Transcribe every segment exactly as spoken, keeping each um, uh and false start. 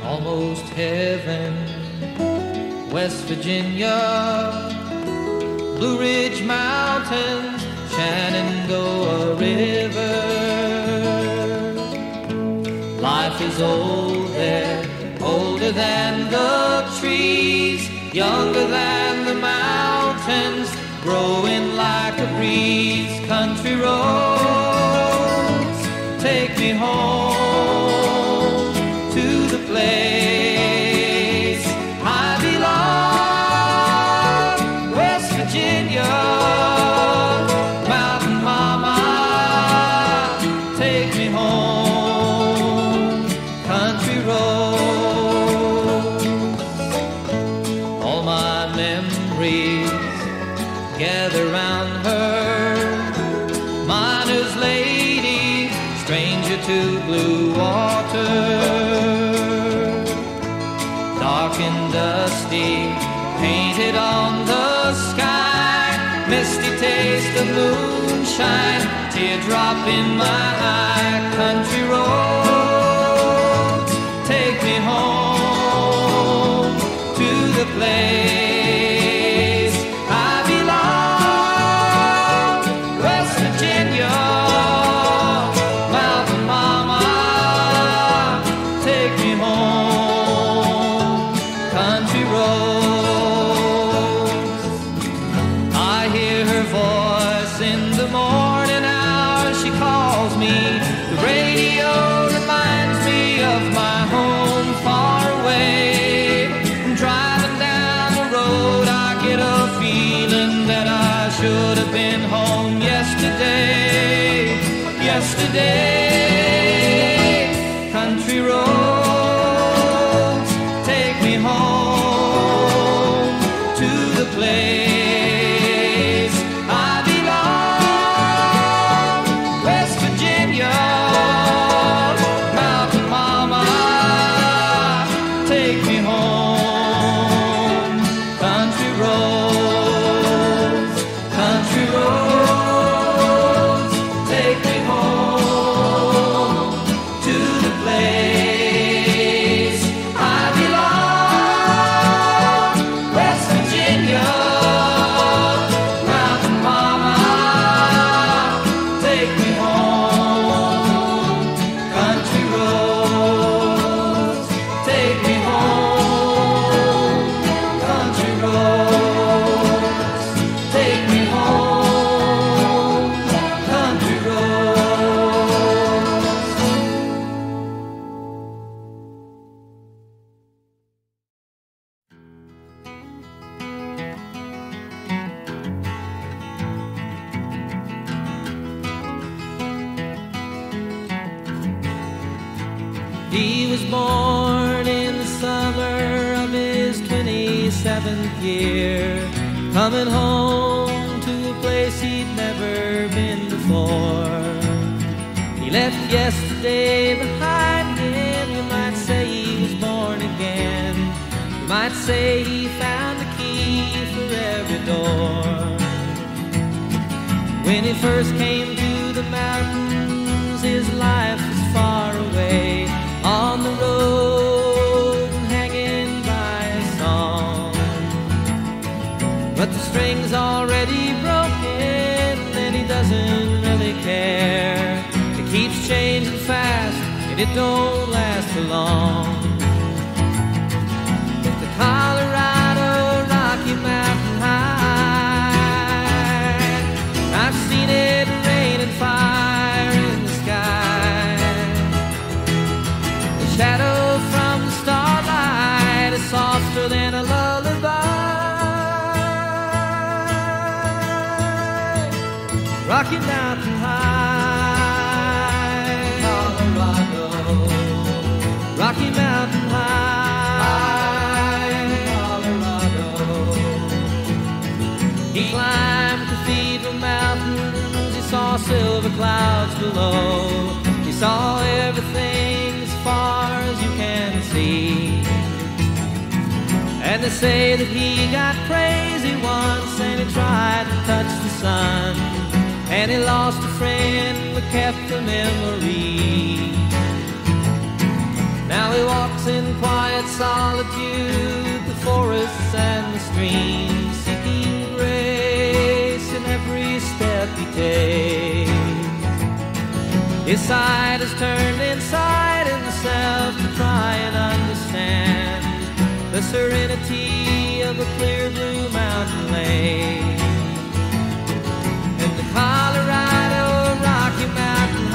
almost heaven. West Virginia, Blue Ridge Mountains, Shenandoah River. Life is old there, older than the trees, younger than the mountains, growing like a breeze. Country roads, take me home to the place I belong. West Virginia, mountain mama, take me home. Country roads, all my memories gather round her. Miner's lady, stranger to blue water. Dark and dusty, painted on the sky. Misty taste of moonshine, teardrop in my eye. Country roads, take me home to the place I belong. West Virginia, mountain mama, take me home. Country roads, I hear her voice in the morning hour. She calls me, the radio reminds me of my home far away. Driving down the road, I get a feeling that I should have been home yesterday, yesterday. Country roads, take me home to the place I belong. West Virginia, mountain mama, take me home. Country roads, country roads, take me home to the place I belong. West Virginia, mountain mama, take me home. Country roads, take me home. Country roads, take me home. Country roads. He was born in the summer of his twenty-seventh year, coming home to a place he'd never been before. He left yesterday behind him. You might say he was born again. You might say he found the key for every door. When he first came to the mountains, his life was far away, on the road and hanging by a song. But the string's already broken and he doesn't really care. It keeps changing fast and it don't last for long. It's the Colorado Rocky Mountain High. I've seen it rain and fire in the sky. The shadow from the starlight is softer than a lullaby. Rocky Mountain High, Colorado. Rocky Mountain High, Colorado. He climbed Cathedral Mountains. He saw silver clouds below. He saw everything as far as you can see. And they say that he got crazy once and he tried to touch the sun, and he lost a friend but kept the memory. Now Now he walks in quiet solitude, the forests and the streams, seeking grace in every step he takes. His side is turned inside himself to try and understand the serenity of a clear blue mountain lake. And the Colorado Rocky Mountain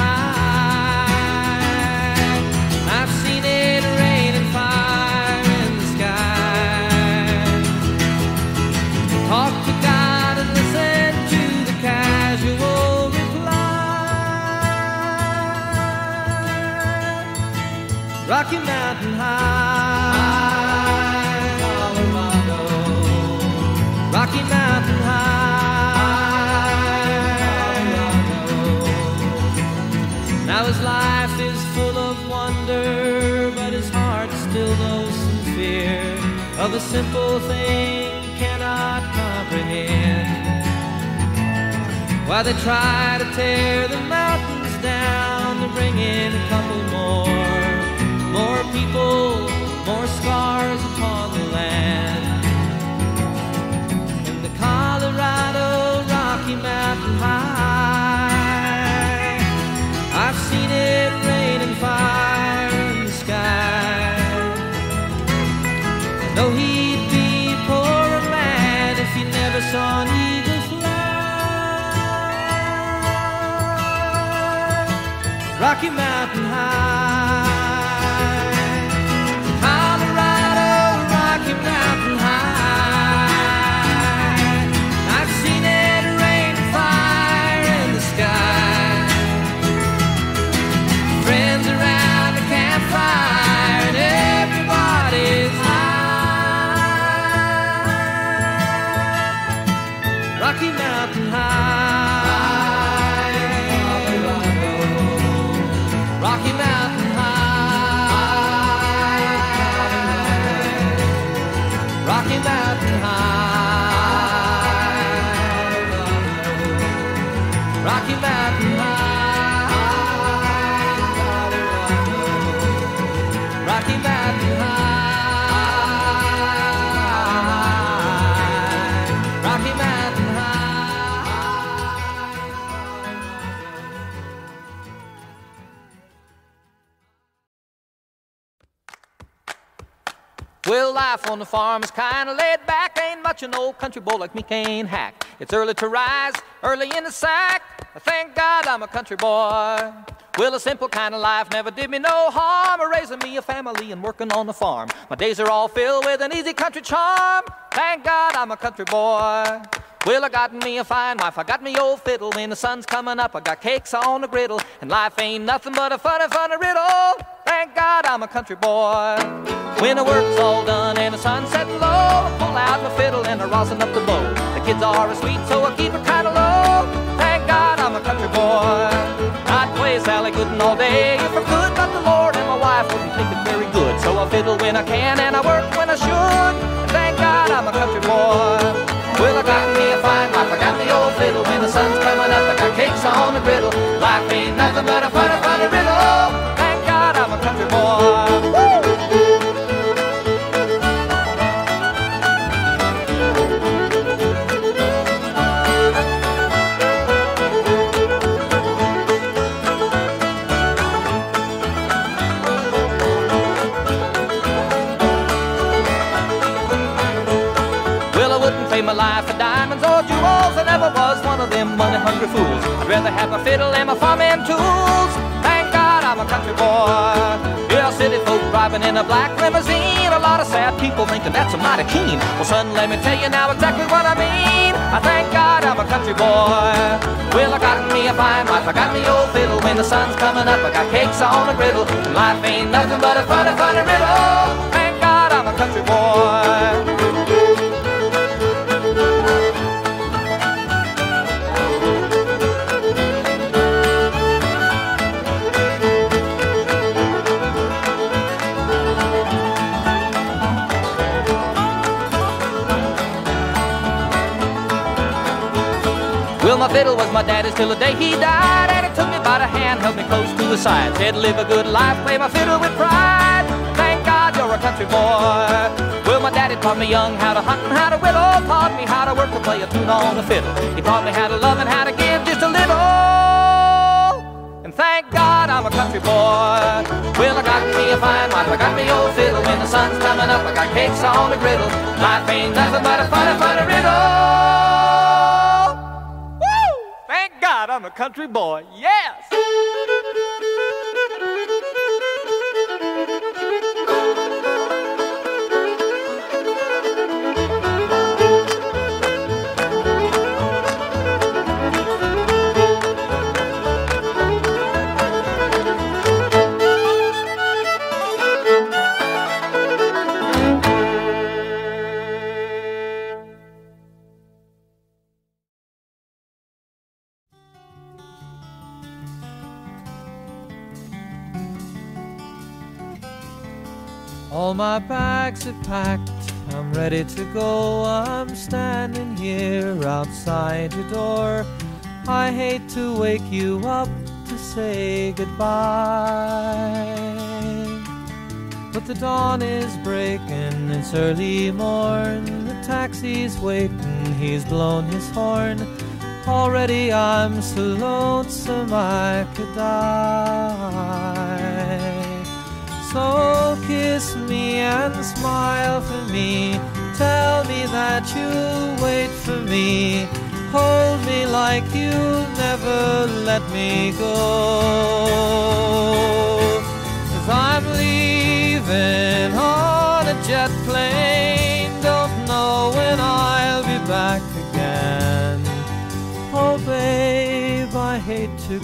High, I've seen it rain and fire in the sky. Talk to God and listen to the casual reply. Rocky Mountain High, Colorado, Rocky Mountain High, Colorado. Now his life is full of wonder, but his heart still knows some fear of a simple thing he cannot comprehend. While they try to tear the mountains down to bring in a couple more, more people, more scars upon the land. In the Colorado Rocky Mountain High, I've seen it rain and fire in the sky. I know he'd be a poorer man if he never saw an eagle fly. Rocky Mountain High, Colorado Rocky Mountain High, I've seen it rain and fire in the sky. Friends around the campfire and everybody's high. Rocky Mountain High, Colorado, Rocky Mountain High, Rocky Mountain High, Rocky Mountain High, Rocky Mountain High, Rocky Mountain Well, life on the farm is kinda laid back. Ain't much an old country boy like me can't hack. It's early to rise, early in the sack. Thank God I'm a country boy. Well, a simple kind of life never did me no harm. Raising me a family and working on the farm. My days are all filled with an easy country charm. Thank God I'm a country boy. Well, I got me a fine wife, I got me old fiddle. When the sun's coming up, I got cakes on the griddle. And life ain't nothing but a funny, funny riddle. Thank God I'm a country boy. When the work's all done and the sun's setting low, I pull out my fiddle and I rosin up the bow. The kids are asleep, so I keep it kinda low. Thank God I'm a country boy. I'd play Sally Gooden all day if I could, but the Lord and my wife wouldn't think it very good. So I fiddle when I can and I work when I should. Thank God I'm a country boy. Well, I got me a fine wife, I got the old fiddle. When the sun's coming up, I got cakes on the griddle. Life ain't nothing but a funny, funny riddle. Thank God I'm a country boy. Woo! My life for diamonds or jewels, I never was one of them money-hungry fools. I'd rather have my fiddle and my farming tools. Thank God I'm a country boy. Yeah, city folk driving in a black limousine. A lot of sad people thinking that's a mighty keen. Well, son, let me tell you now exactly what I mean. I thank God I'm a country boy. Well, I got me a fine wife, I got me old fiddle. When the sun's coming up, I got cakes on the griddle. And life ain't nothing but a funny, funny riddle. Thank God I'm a country boy. Well, my fiddle was my daddy's till the day he died, and he took me by the hand, held me close to his side, said live a good life, play my fiddle with pride. a country boy. Well, my daddy taught me young how to hunt and how to whittle, taught me how to work to play a tune on the fiddle. He taught me how to love and how to give just a little. And thank God I'm a country boy. Well, I got me a fine wife, I got me old fiddle. When the sun's coming up, I got cakes on the griddle. Life ain't nothing but a funny, funny riddle. Woo! Thank God I'm a country boy, yes! All my bags are packed, I'm ready to go. I'm standing here outside your door. I hate to wake you up to say goodbye, but the dawn is breaking, it's early morn. The taxi's waiting, he's blown his horn. Already I'm so lonesome I could die. So kiss me and smile for me. Tell me that you'll wait for me. Hold me like you'll never let me go. 'Cause I'm leaving on a jet plane. Don't know when I'll be back again. Oh babe, I hate to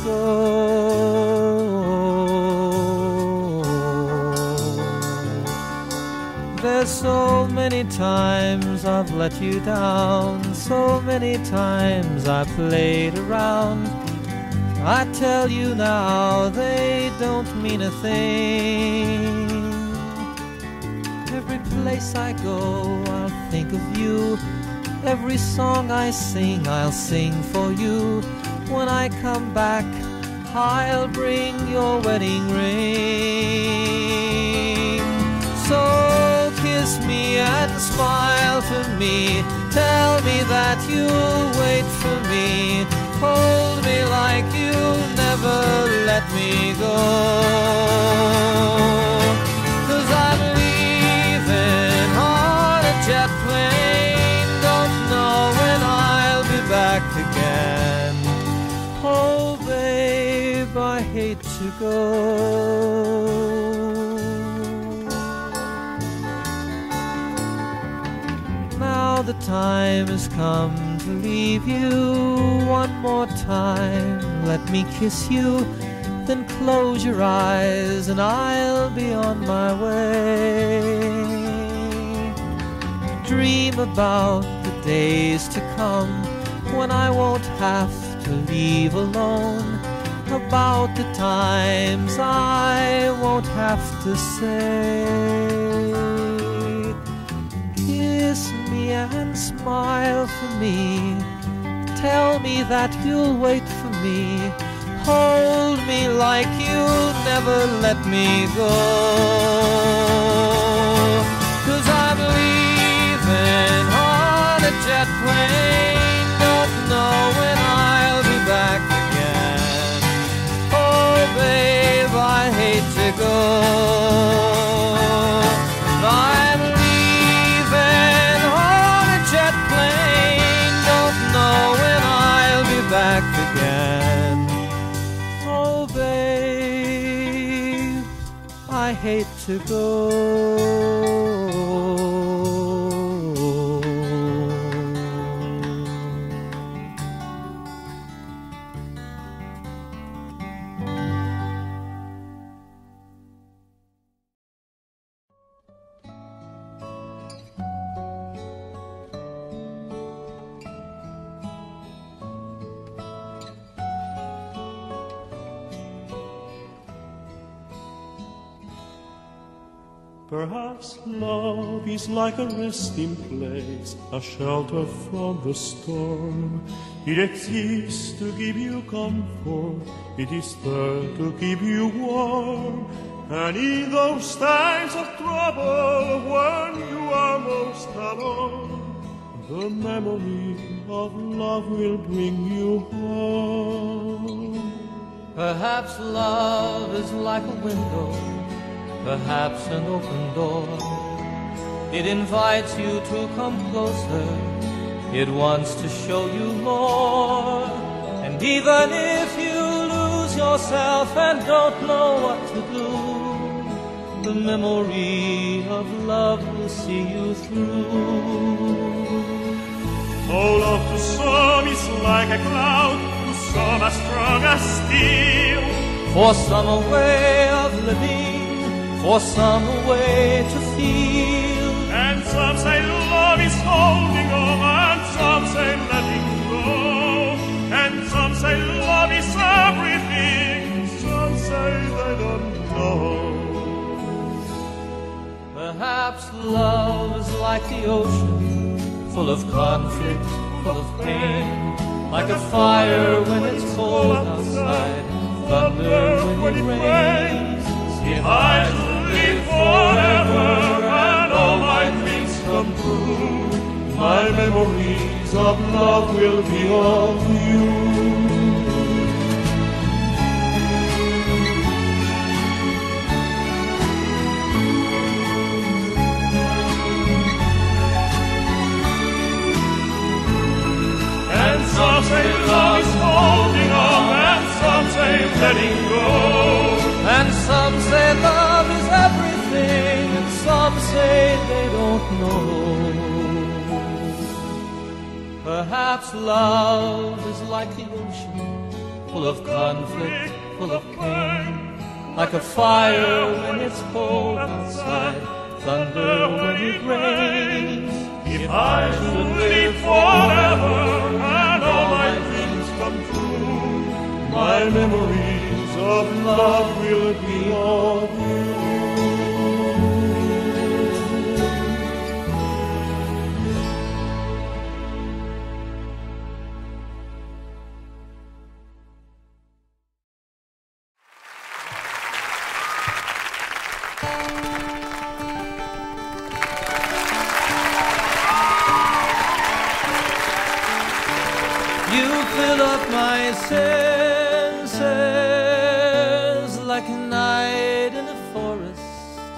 go. There's so many times I've let you down, so many times I played around. I tell you now, they don't mean a thing. Every place I go, I'll think of you. Every song I sing, I'll sing for you. When I come back, I'll bring your wedding ring. So kiss me and smile for me. Tell me that you'll wait for me. Hold me like you'll never let me go. 'Cause I'm leaving on a jet plane. Don't know when I'll be back again. Oh babe, I hate to go. Now the time has come to leave you. One more time, let me kiss you. Then close your eyes and I'll be on my way. Dream about the days to come when I won't have to leave alone. About the times I won't have to say. Kiss me and smile for me. Tell me that you'll wait for me. Hold me like you'll never let me go. 'Cause I'm leaving on a jet plane. Don't know when I'll be back again. Oh babe, I hate to go. I'm leaving on a jet plane. Don't know when I'll be back again. Oh babe, I hate to go. Perhaps love is like a resting place, a shelter from the storm. It exists to give you comfort, it is there to keep you warm. And in those times of trouble, when you are most alone, the memory of love will bring you home. Perhaps love is like a window, perhaps an open door. It invites you to come closer, it wants to show you more. And even if you lose yourself and don't know what to do, the memory of love will see you through. Oh, love to some is like a cloud, to some as strong as steel. For some a way of living, for some a way to feel. And some say love is holding on, and some say letting go. And some say love is everything, some say they don't know. Perhaps love is like the ocean, full of conflict, full of pain. Like a fire when it's cold outside, thunder when it rains. If I should live forever and all my dreams come true, my memories of love will be of you. Some say love is holding on, and some say letting go. And some say love is everything, and some say they don't know. Perhaps love is like the ocean, full of conflict, full of pain. Like a fire when it's cold outside, thunder when it rains. If I should live forever and all my dreams come true, my memories of love will be of you. You fill up my senses like a night in a forest,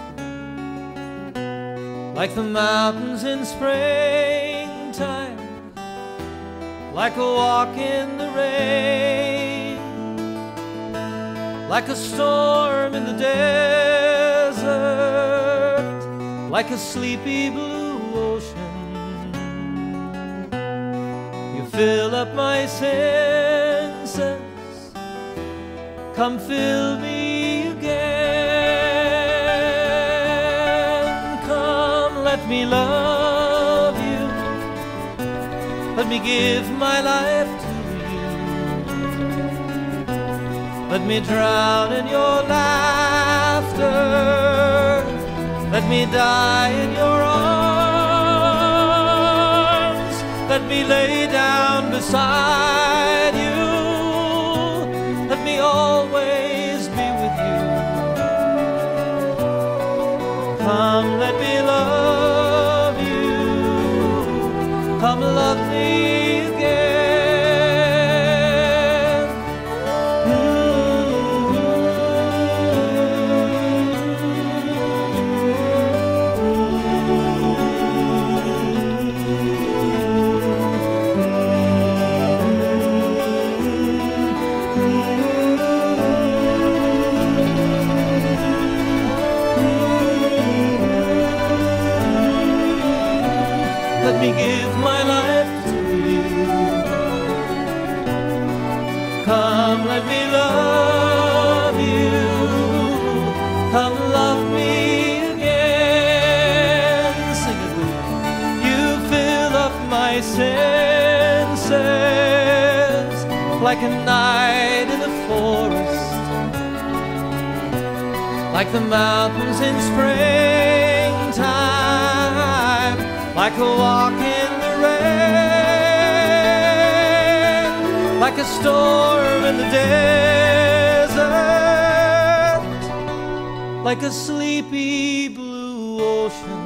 like the mountains in springtime, like a walk in the rain, like a storm in the desert, like a sleepy blue ocean. Fill up my senses, come fill me again. Come, let me love you, let me give my life to you. Let me drown in your laughter, let me die in your arms. Let me lay down beside you, let me always be with you. Come, let me love you, come love me again. Let me give my life to you. Come, let me love you. Come, love me again. Sing it with me. You fill up my senses like a night in the forest, like the mountains in springtime, like a walk in the rain. like a storm in the desert, like a sleepy blue ocean.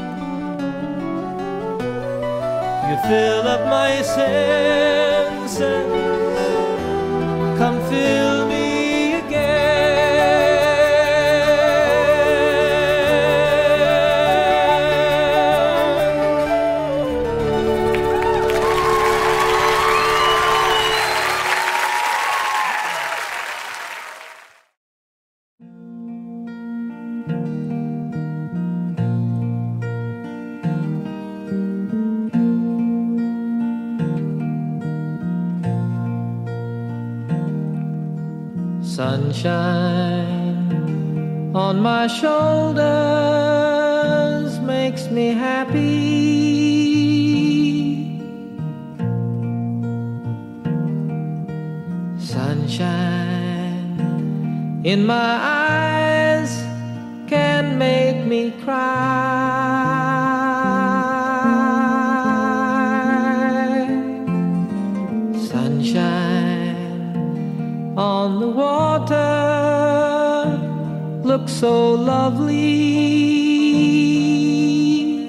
You fill up my senses, come fill me sunshine on my shoulders makes me happy. Sunshine in my eyes can make me cry. Sunshine on the water looks so lovely.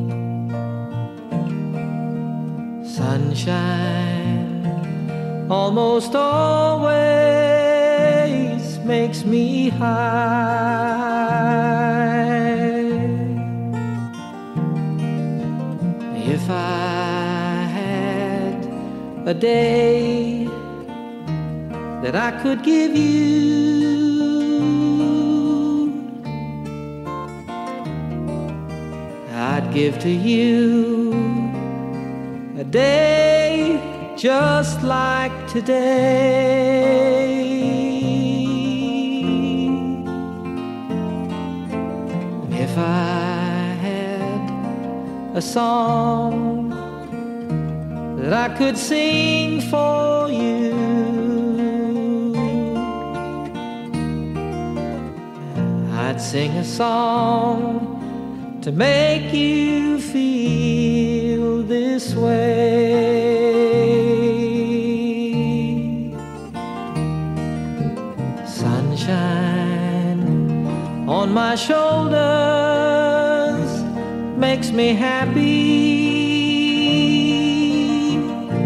Sunshine almost always makes me high. If I had a day that I could give you, I'd give to you a day just like today. If I had a song that I could sing for you, I'd sing a song to make you feel this way. Sunshine on my shoulders makes me happy.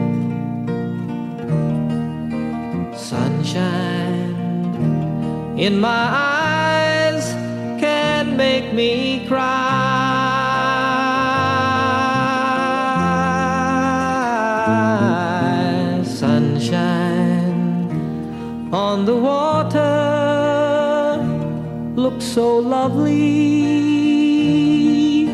Sunshine in my eyes can make me cry. Sunshine on the water looks so lovely.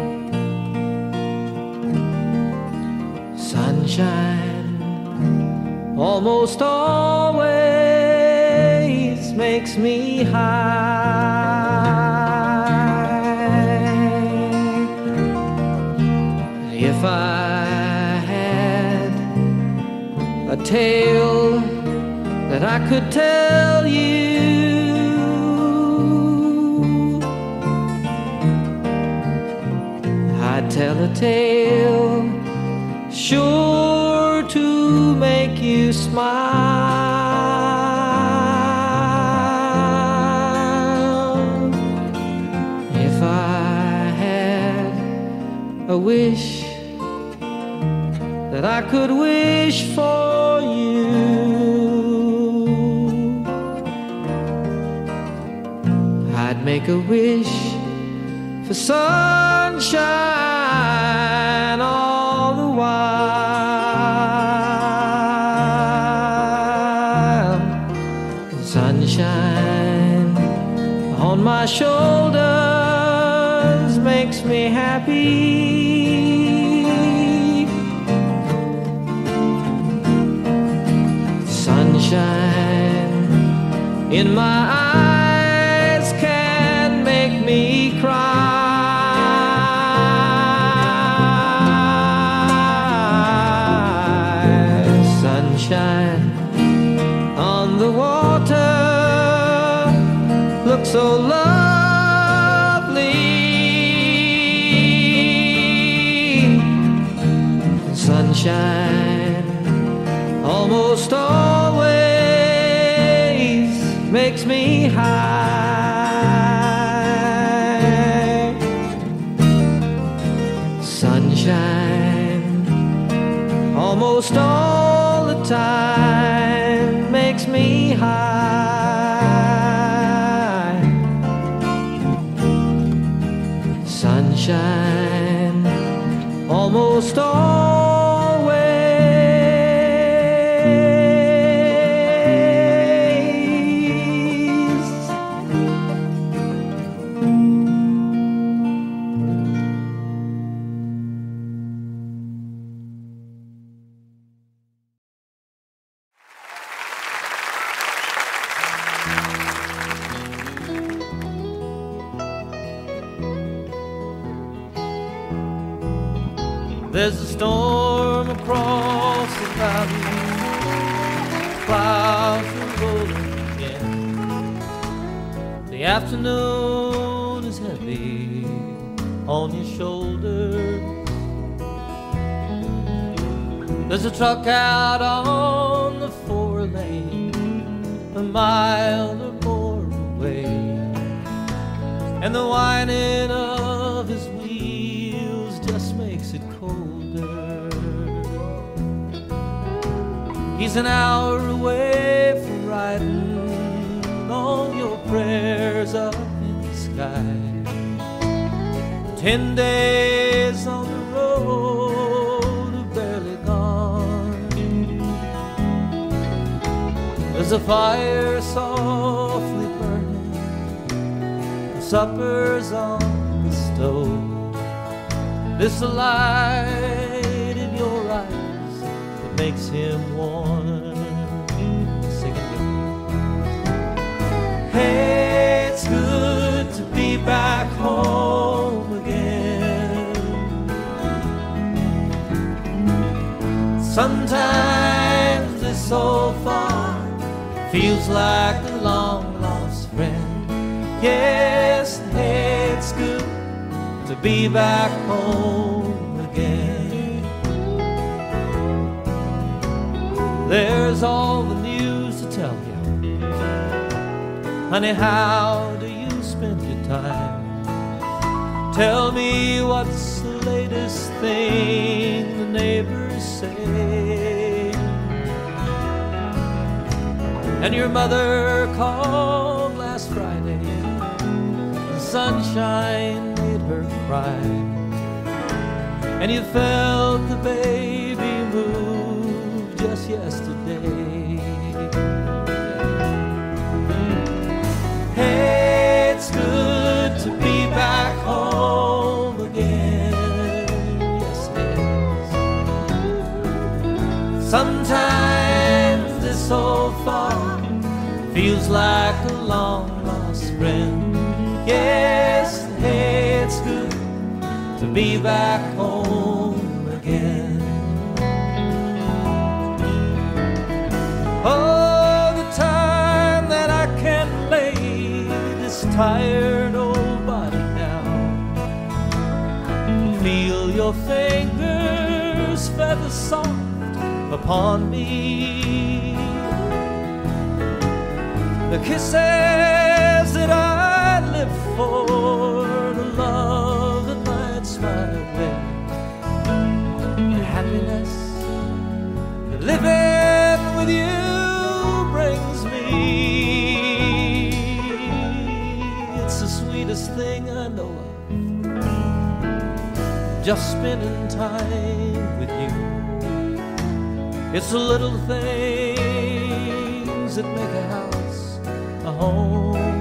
Sunshine almost always makes me high. If I had a tale that I could tell you, I'd tell a tale sure to make you smile. If I had a wish that I could wish for you, I'd make a wish for sunshine all the while. Sunshine on my shoulders makes me happy. Sunshine in my eyes can make me cry. Sunshine on the water looks so lovely. Sunshine almost always makes me high. Sunshine almost all the time makes me high. Sunshine almost always. There's a storm across the valley, clouds are rolling again. The afternoon is heavy on your shoulders. There's a truck out on the four lane, a mile or more away, and the whining of his wheels just makes it colder. He's an hour away from riding all your prayers up in the sky. Ten days on the road are barely gone. There's a fire softly burning, and supper's on the stove. This light in your eyes that makes him warm. Sing it with me. Hey, it's good to be back home again. Sometimes this old farm feels like a long lost friend. Yes, hey, it's good to be back home again. There's all the news to tell you. Honey, how do you spend your time? Tell me what's the latest thing the neighbors say. And your mother called last Friday. The sunshine made her cry, and you felt the baby move just yesterday. Hey, it's good to be back home again. Yes, it is. Sometimes this old farm feels like a long lost friend. Yes, hey, it's good to be back home again. Oh, the time that I can't lay this tired old body down, feel your fingers feather soft upon me, the kisses that I live for, the love that lights my way, the happiness that living with you brings me. It's the sweetest thing I know of, just spending time with you. It's the little things that make a house a home,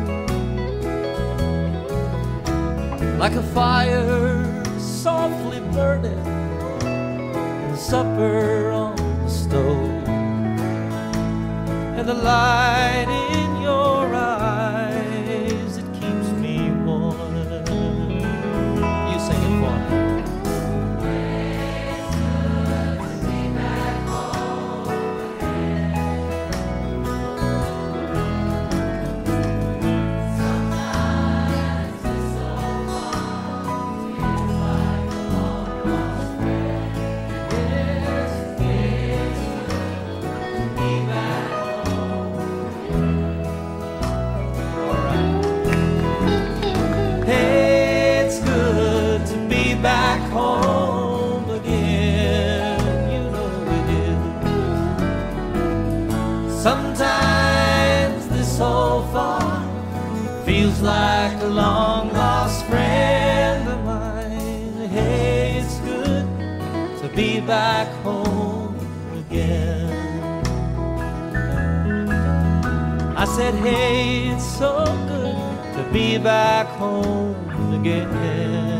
like a fire softly burning and supper on the stove, and the light in your eyes that keeps me warm. You sing it for me. feels like a long lost friend of mine. Hey, it's good to be back home again. I said, hey, it's so good to be back home again.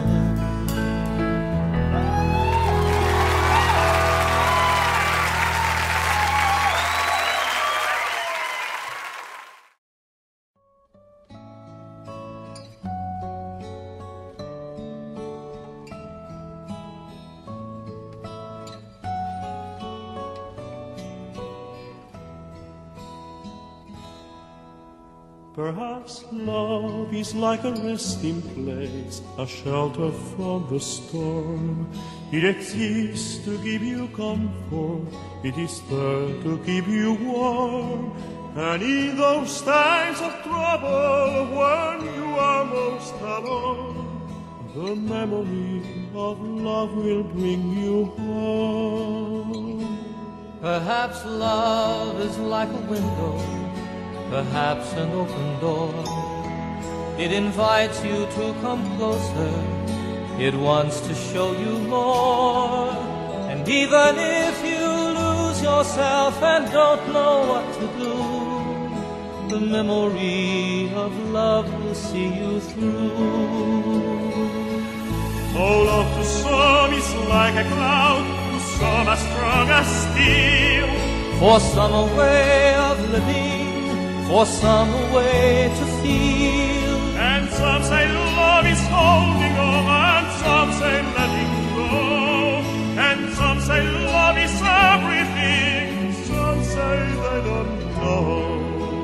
Perhaps love is like a resting place, a shelter from the storm. It exists to give you comfort, it is there to keep you warm. And in those times of trouble, when you are most alone, the memory of love will bring you home. Perhaps love is like a window, perhaps an open door. It invites you to come closer, it wants to show you more. And even if you lose yourself and don't know what to do, the memory of love will see you through. Oh, love to some is like a cloud, to some as strong as steel. For some a way of living, for some a way to feel. And some say love is holding on, and some say letting go. And some say love is everything, some say they don't know.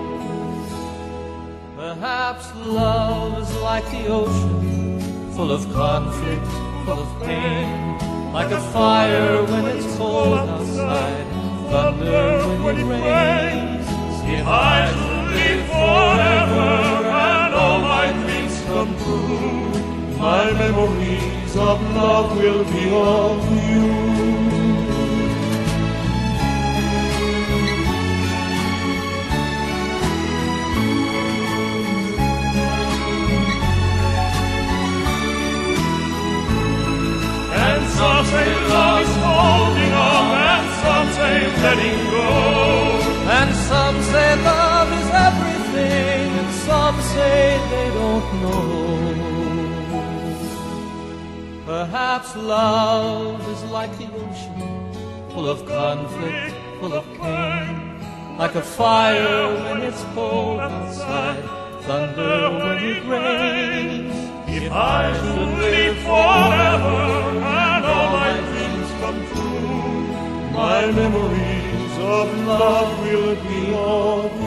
Perhaps love is like the ocean, full of conflict, full of pain. Like a fire when it's cold outside, thunder when it rains. If I live forever and all my dreams come true, my memories of love will be of you. And some say love is holding on, and some say letting go. And some say love is everything, and some say they don't know. Perhaps love is like the ocean, full of conflict, full of pain. Like a fire when it's cold outside, thunder when it rains. If I should live forever and all my dreams come true, my memories of love will be of